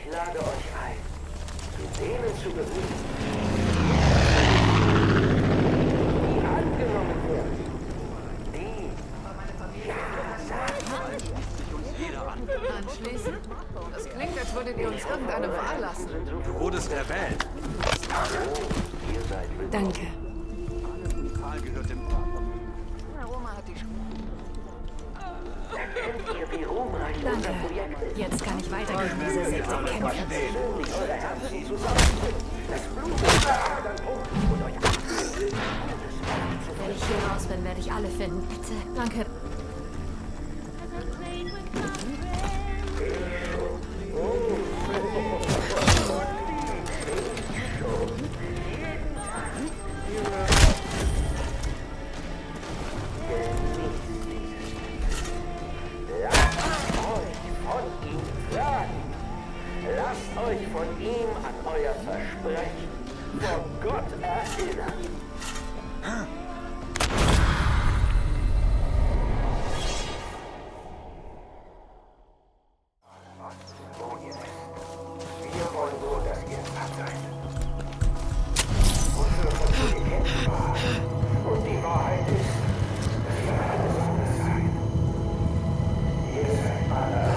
Ich lade euch ein, zu denen zu gehören, die angenommen werden. Anschließen? Das klingt, als würdet ihr uns irgendeinem Wahl lassen. Du wurdest erwählt. Danke. Die Wahl gehört dem... Roma hat die Erkennt ihr, wie ruhmreich unser Danke. Projekt ist? Jetzt kann ich weiter gegen diese Sekte kämpfen. Persönlich eure Herzen zusammenbringen, das Blut in eurer Adern pumpen und euch abgeben. Wenn ich hier raus bin, werde ich alle finden. Bitte. Danke. Lasst euch von ihm an euer Versprechen vor Gott erinnern. Wir wollen nur, dass ihr satt seid. Unsere Familie kennt die Wahrheit. Und die Wahrheit ist, dass ihr alles anders seid. Ihr seid alle.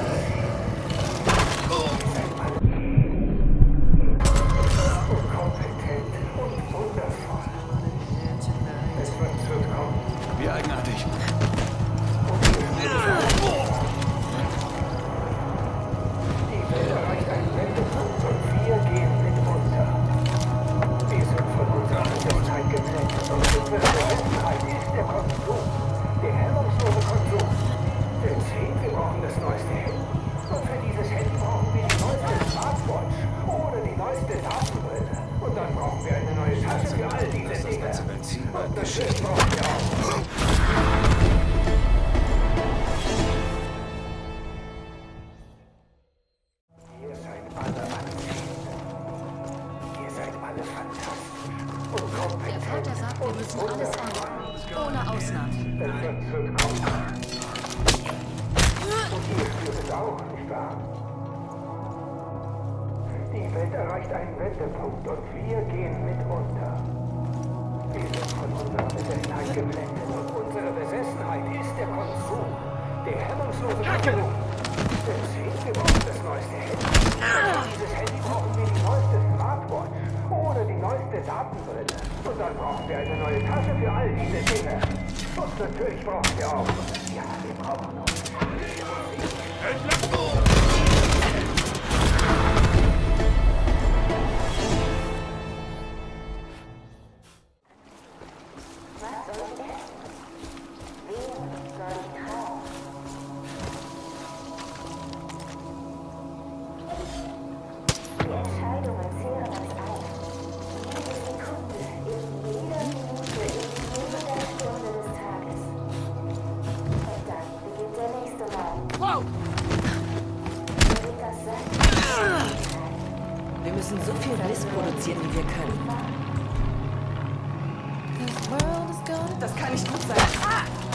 Kompetent und wundervoll. Es wird zurückkommen. Wie eigenartig. Die Welt erreicht einen Wendepunkt und wir gehen mit unter. Wir sind von unserer Besessenheit geprägt und unsere Besessenheit ist der Konsum. Der hemmungslose Konsum. Denn seht, wir brauchen das neueste Handy. Und für dieses Handy brauchen wir die neueste Smartwatch oder die neueste Datenbrille. Und dann brauchen wir eine neue Tasche für all diese Dinge. Und das Schiff brauchen wir auch. Ihr seid alle anziehend. Ihr seid alle fantastisch und Der kompetent. Vater sagt, wir müssen alles ändern. Ohne Ausnahme. Es wird kommen. Und ihr spürt es auch, nicht wahr? Die Welt erreicht einen Wendepunkt und wir gehen mit unter. Wir sind von unserer Besessenheit geblendet und unsere Besessenheit ist der Konsum. Der hemmungslose Konsum. Denn seht, wir brauchen das neueste Handy. Für dieses Handy brauchen wir die neueste Smartwatch oder die neueste Datenbrille. Und dann brauchen wir eine neue Tasche für all diese Dinge. Und natürlich brauchen wir auch. Ja, wir brauchen auch. Entscheidungen zehren uns ein. Jede Sekunde, in jeder Minute, in jeder Stunde des Tages. Und dann beginnt der nächste Morgen. Wow! Wer wird das sein? Wir müssen so viel Riss produzieren, wie wir können. Das kann nicht gut sein.